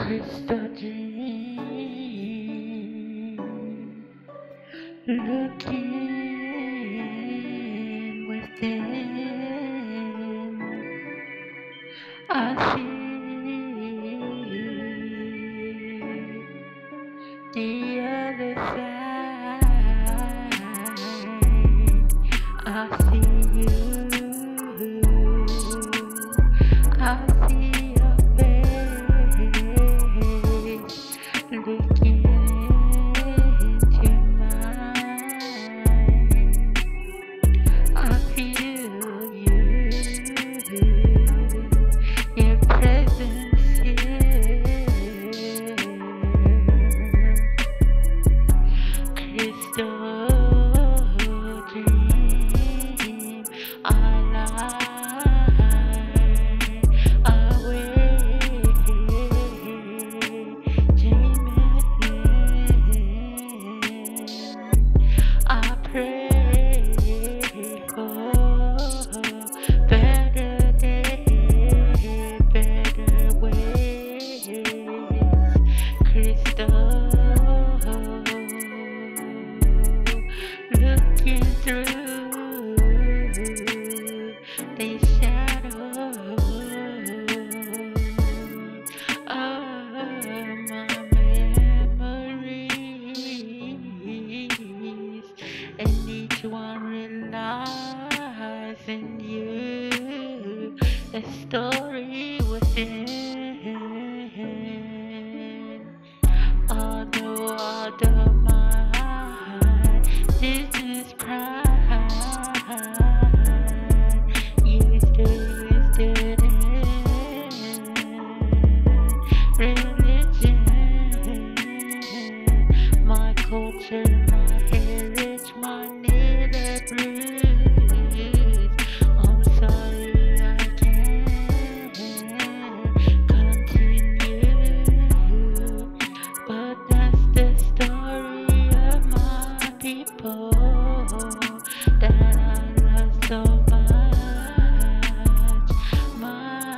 Crystal dream, looking within, I see the other side. I see you, I see your face, looking into mine. I feel you, your presence here. Crystal dream, I lie away, dreaming. I pray for better days, better ways. Crystal, looking through the shadows of my memories, and each one relies in you, a story within. Although out of my heart, this is pride. Used to religion, my culture, my heritage, my native roots. I'm sorry I can't continue, but that's the story of my people that I love so much. My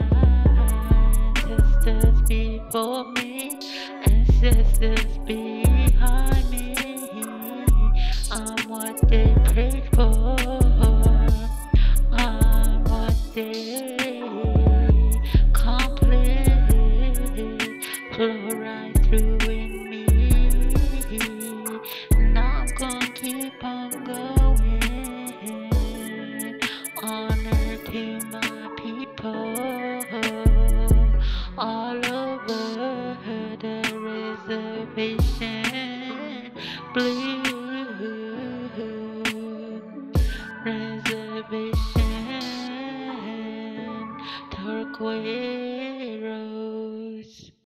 ancestors before me, ancestors behind me. I'm what they prayed for, I'm what they complete, flow right through in me, and I'm gonna keep on going. Honor to my people all over the reservation, blue reservation, turquoise rose.